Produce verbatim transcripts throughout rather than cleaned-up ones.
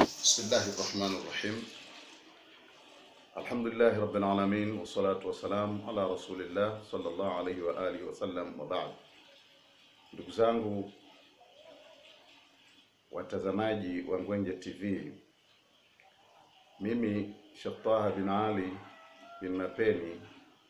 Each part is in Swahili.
Bismillahir Rahmanir Rahim. Alhamdulillahi Rabbil Alamin, wassalatu wassalamu ala Rasulillah sallallahu alayhi wa alihi wa sallam, wa ba'd. Ndugu zangu watazamaji wa Ngwenje T V, mimi Sheikh Taha bin Ali bin Mapeni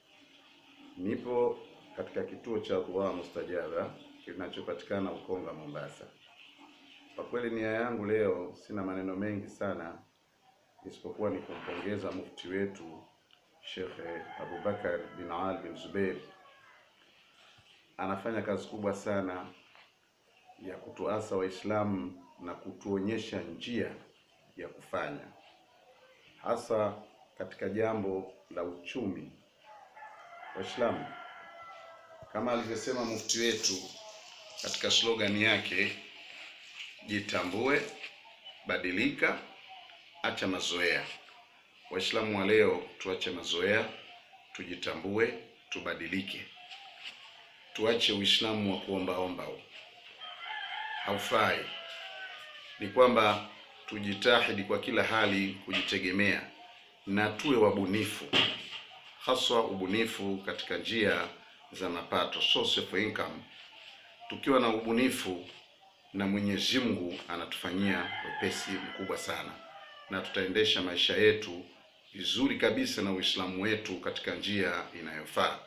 nipo katika kituo cha Dua Mustajaba kinachopatikana Ukonga, Mombasa. Kwa kweli nia yangu leo sina maneno mengi sana isipokuwa ni kumpongeza mufti wetu Sheikh Abubakar bin Ali bin Zubair. Anafanya kazi kubwa sana ya kutuasa Waislamu na kutuonyesha njia ya kufanya, hasa katika jambo la uchumi Waislamu. Kama alivyosema mufti wetu katika slogan yake, jitambue, badilika, acha mazoea. Waislamu wa leo tuache mazoea, tujitambue, tubadilike. Tuache Uislamu wa kuombaomba, haufai. Ni kwamba tujitahidi kwa kila hali kujitegemea na tuwe wabunifu, haswa ubunifu katika njia za mapato, source of income. Tukiwa na ubunifu na Mwenyezi Mungu anatufanyia wepesi mkubwa sana, na tutaendesha maisha yetu vizuri kabisa na Uislamu wetu katika njia inayofaa.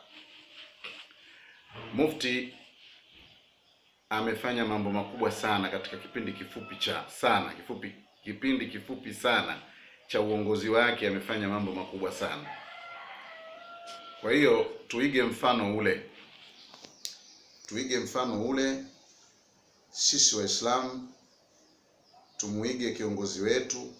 Mufti amefanya mambo makubwa sana katika kipindi kifupi cha sana kifupi kipindi kifupi sana cha uongozi wake. Amefanya mambo makubwa sana. Kwa hiyo tuige mfano ule, tuige mfano ule. Sisi Waislamu tumuige kiongozi wetu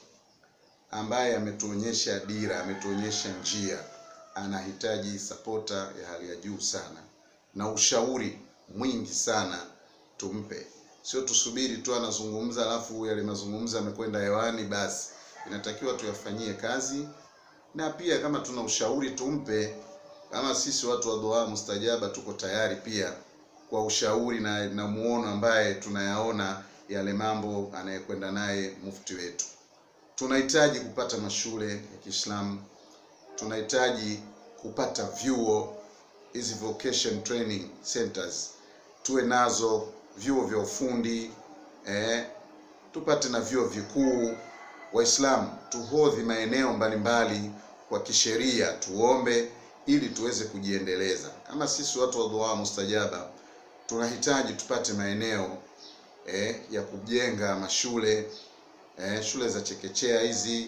ambaye ametuonyesha dira, ametuonyesha njia. Anahitaji supporta ya hali ya juu sana na ushauri mwingi sana tumpe. Sio tusubiri tu anazungumza alafu yale mazungumzo yamekwenda hewani basi. Inatakiwa tuyafanyie kazi, na pia kama tuna ushauri tumpe. Kama sisi watu wa Dua Mustajaba tuko tayari pia kwa ushauri na, na muono ambaye tunayaona yale mambo anayekwenda naye mufti wetu. Tunahitaji kupata mashule ya Kiislamu, tunahitaji kupata vyuo, hizi vocation training centers tuwe nazo, vyuo vya ufundi, eh, tupate na vyuo vikuu. Waislamu tuhodhi maeneo mbalimbali kwa kisheria, tuombe ili tuweze kujiendeleza. Kama sisi watu wa Dua Mustajaba tunahitaji tupate maeneo eh, ya kujenga mashule, eh, shule za chekechea hizi,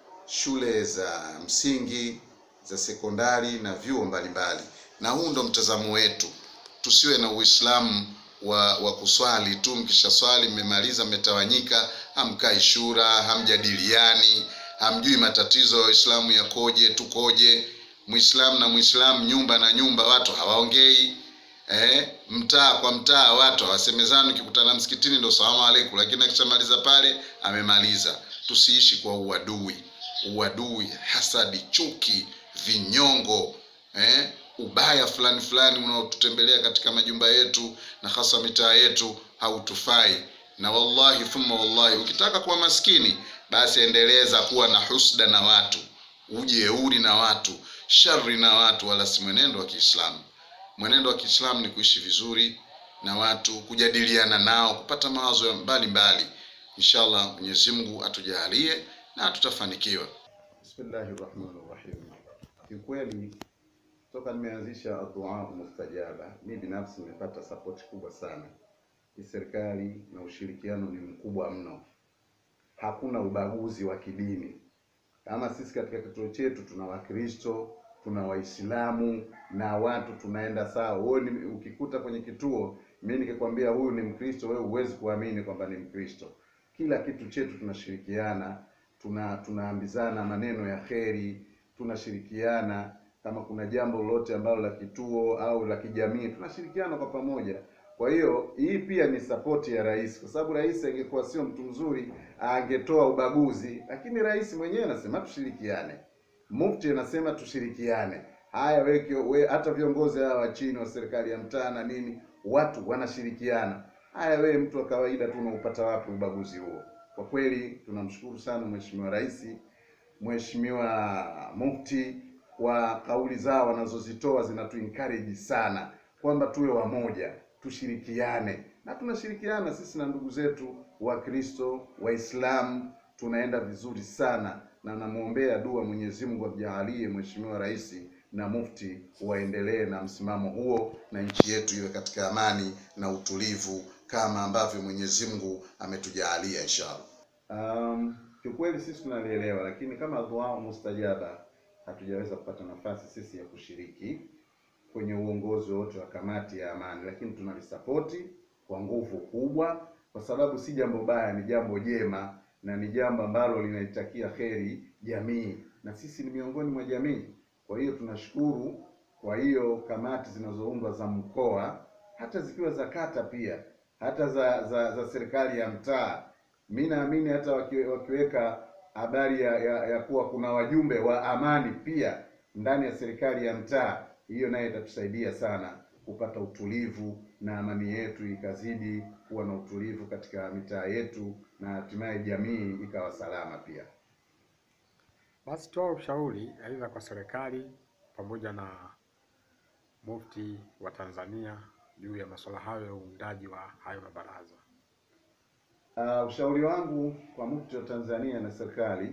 shule za msingi, za sekondari na vyuo mbalimbali. Na huu ndo mtazamo wetu. Tusiwe na Uislamu wa, wa kuswali tu, mkisha swali mmemaliza mmetawanyika, hamkai shura, hamjadiliani, hamjui matatizo ya Uislamu yakoje, tukoje. Muislamu na Muislamu, nyumba na nyumba, watu hawaongei. Eh, mtaa kwa mtaa watu hawasemezani. Ukikutana msikitini ndo salamu alaykum, lakini akishamaliza pale amemaliza. Tusiishi kwa uadui, uadui, hasadi, chuki, vinyongo, eh, ubaya fulani fulani unaotutembelea katika majumba yetu na hasa mitaa yetu hautufai. Na wallahi thumma wallahi, ukitaka kuwa maskini basi endeleza kuwa na husda na watu, ujeuri na watu, shari na watu, wala si mwenendo wa Kiislamu. Mwenendo wa Kiislamu ni kuishi vizuri na watu, kujadiliana nao, kupata mawazo mbalimbali. Inshallah Mwenyezi Mungu atujalie na tutafanikiwa. Bismillahir Rahmanir Rahim. Kiukweli toka nimeanzisha Dua Mustajaba, mimi binafsi nimepata support kubwa sana. Serikali na ushirikiano ni mkubwa mno. Hakuna ubaguzi wa kidini. Kama sisi katika kituo chetu tuna Wakristo, tuna Waislamu na watu tunaenda sawa. Wewe ukikuta kwenye kituo, mimi nikikwambia huyu ni Mkristo, wewe huwezi kuamini kwamba ni Mkristo. Kila kitu chetu tunashirikiana, tuna tunaambizana maneno ya kheri, tunashirikiana. Kama kuna jambo lolote ambalo la kituo au la kijamii, tunashirikiana kwa pamoja. Kwa hiyo hii pia ni support ya rais, kwa sababu rais angekuwa sio mtu mzuri angetoa ubaguzi, lakini rais mwenyewe anasema tushirikiane. Mufti anasema tushirikiane. Haya wewe we, hata viongozi hawa chini wa serikali ya mtaa na nini, watu wanashirikiana. Haya wewe mtu wa kawaida tu unaupata wapi ubaguzi huo? Kwa kweli tunamshukuru sana Mheshimiwa Rais, Mheshimiwa Mufti kwa kauli zao wanazozitoa, zinatu encourage sana kwamba tuwe wamoja, tushirikiane, na tunashirikiana sisi na ndugu zetu wa Kristo, Waislamu, tunaenda vizuri sana, na namuombea dua Mwenyezi Mungu amjalie Mheshimiwa Rais na Mufti waendelee na msimamo huo, na nchi yetu iwe katika amani na utulivu kama ambavyo Mwenyezi Mungu ametujalia inshallah. Um, kiukweli sisi tunalielewa, lakini kama dua mustajaba hatujaweza kupata nafasi sisi ya kushiriki kwenye uongozi wote wa kamati ya amani, lakini tunalisapoti kwa nguvu kubwa, kwa sababu si jambo baya, ni jambo jema na ni jambo ambalo linaitakia kheri jamii, na sisi ni miongoni mwa jamii. Kwa hiyo tunashukuru. Kwa hiyo kamati zinazoundwa za mkoa, hata zikiwa za kata pia, hata za za, za serikali ya mtaa, mimi naamini hata wakiweka habari ya, ya, ya kuwa kuna wajumbe wa amani pia ndani ya serikali ya mtaa, hiyo naye itatusaidia sana kupata utulivu na amani yetu ikazidi kuwa na utulivu katika mitaa yetu, na hatimaye jamii ikawa salama pia. Basi toa ushauri aidha kwa serikali pamoja na Mufti wa Tanzania juu ya masuala hayo ya uundaji wa hayo mabaraza. Uh, ushauri wangu kwa Mufti wa Tanzania na serikali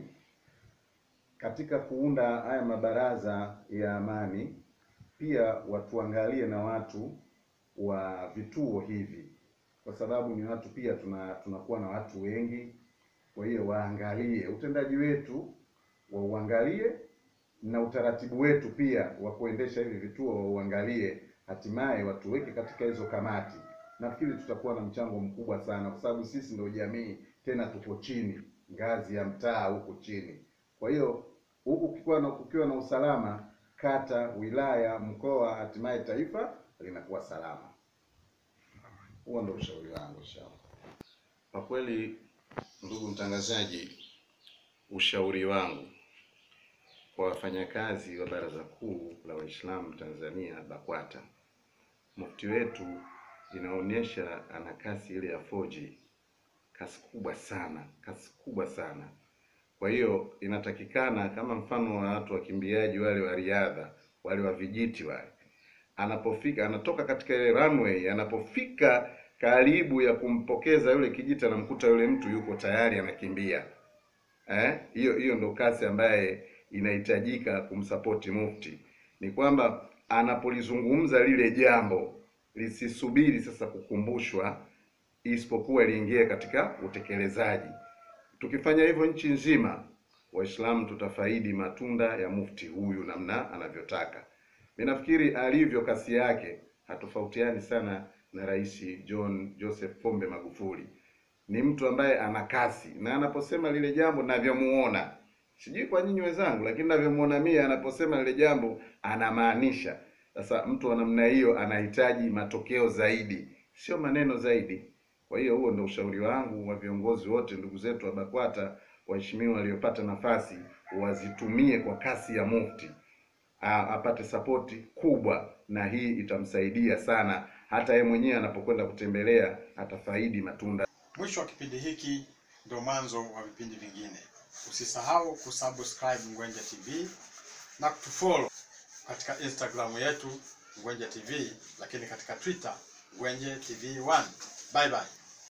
katika kuunda haya mabaraza ya amani, pia watuangalie na watu wa vituo hivi, kwa sababu ni watu pia tuna tunakuwa na watu wengi. Kwa hiyo waangalie utendaji wetu, wauangalie na utaratibu wetu pia wa kuendesha hivi vituo wauangalie, hatimaye watuweke katika hizo kamati. Nafikiri tutakuwa na mchango mkubwa sana, kwa sababu sisi ndio jamii, tena tuko chini, ngazi ya mtaa huko chini. Kwa hiyo huku kukiwa na kukiwa na usalama, kata, wilaya, mkoa, hatimaye taifa linakuwa salama. Huo ndio ushauri wangu inshallah. Kwa kweli, ndugu mtangazaji, ushauri wangu kwa wafanyakazi wa Baraza Kuu la Waislamu Tanzania BAKWATA, Mufti wetu inaonyesha ana kasi ile ya four G, kasi kubwa sana, kasi kubwa sana. Kwa hiyo inatakikana kama mfano wa watu wakimbiaji wale wa riadha, wale wa vijiti wale, anapofika anatoka katika ile runway, anapofika karibu ya kumpokeza yule kijiti, anamkuta yule mtu yuko tayari anakimbia. Eh, hiyo hiyo ndo kasi ambaye inahitajika kumsapoti Mufti. Ni kwamba anapolizungumza lile jambo lisisubiri sasa kukumbushwa, isipokuwa liingie katika utekelezaji. Tukifanya hivyo nchi nzima, Waislamu tutafaidi matunda ya Mufti huyu namna anavyotaka. Mimi nafikiri alivyo kasi yake hatofautiani sana na Rais John Joseph Pombe Magufuli. Ni mtu ambaye ana kasi, na anaposema lile jambo ninavyomuona, sijui kwa nyinyi wenzangu, lakini ninavyomuona mimi, anaposema lile jambo anamaanisha. Sasa mtu wa namna hiyo anahitaji matokeo zaidi, sio maneno zaidi. Kwa hiyo huo ndio ushauri wangu wa viongozi wote, ndugu zetu wa BAKWATA, waheshimiwa waliopata nafasi, wazitumie kwa kasi ya Mufti, apate sapoti kubwa, na hii itamsaidia sana. Hata yeye mwenyewe anapokwenda kutembelea atafaidi matunda. Mwisho wa kipindi hiki ndio mwanzo wa vipindi vingine. Usisahau kusubscribe Ngwenje T V na kutufollow katika Instagram yetu Ngwenje T V, lakini katika Twitter Ngwenje T V one. Bye bye.